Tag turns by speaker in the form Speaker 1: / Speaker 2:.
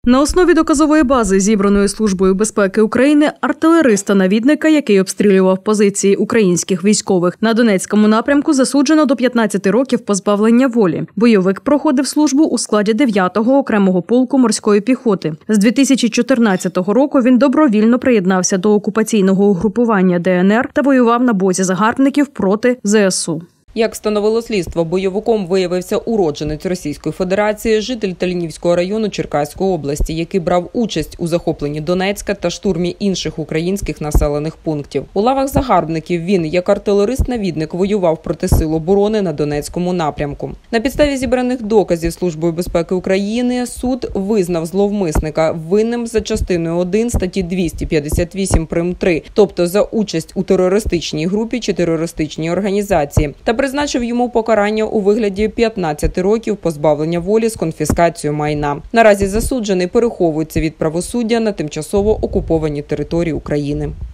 Speaker 1: На основі доказової бази, зібраної Службою безпеки України, артилериста-навідника, який обстрілював позиції українських військових на Донецькому напрямку, засуджено до 15 років позбавлення волі. Бойовик проходив службу у складі 9-го окремого полку морської піхоти. З 2014 року він добровільно приєднався до окупаційного угрупування ДНР та воював на боці загарбників проти ЗСУ.
Speaker 2: Як встановило слідство, бойовиком виявився уродженець Російської Федерації, житель Тальнівського району Черкаської області, який брав участь у захопленні Донецька та штурмі інших українських населених пунктів. У лавах загарбників він, як артилерист-навідник, воював проти сил оборони на Донецькому напрямку. На підставі зібраних доказів Службою безпеки України суд визнав зловмисника винним за частиною 1 статті 258 прим.3, тобто за участь у терористичній групі чи терористичній організації, та призначив йому покарання у вигляді 15 років позбавлення волі з конфіскацією майна. Наразі засуджений переховується від правосуддя на тимчасово окупованій території України.